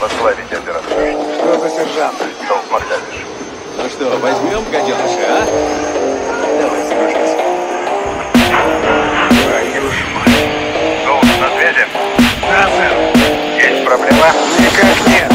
Возглавить операцию. Что за сержант? Долг Магдалиш. Ну что, возьмем гаденыша, а? Давай, соглашайся. Твою ж мать. Долг на связи? Да, сэр. Есть проблема? Никак нет.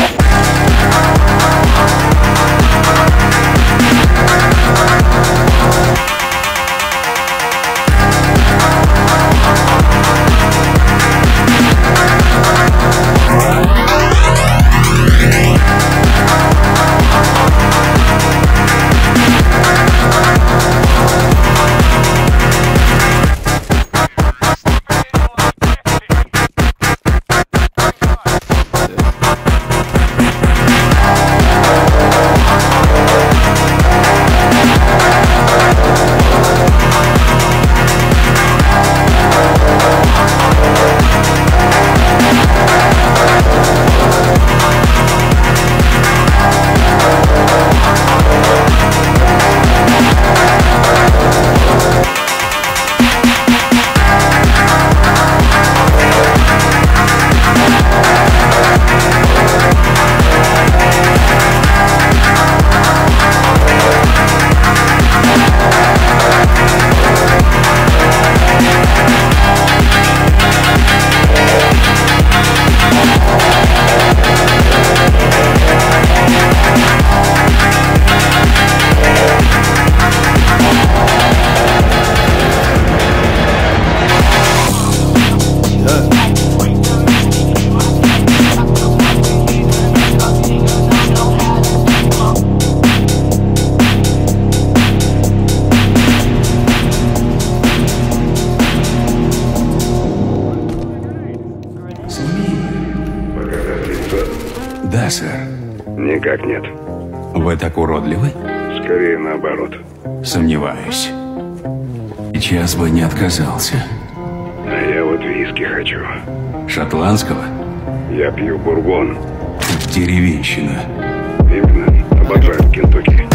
Да, сэр. Никак нет. Вы так уродливы? Скорее наоборот. Сомневаюсь. Сейчас бы не отказался. А я вот виски хочу. Шотландского? Я пью бурбон. Деревенщина. Именно. Обожаю Кентукки.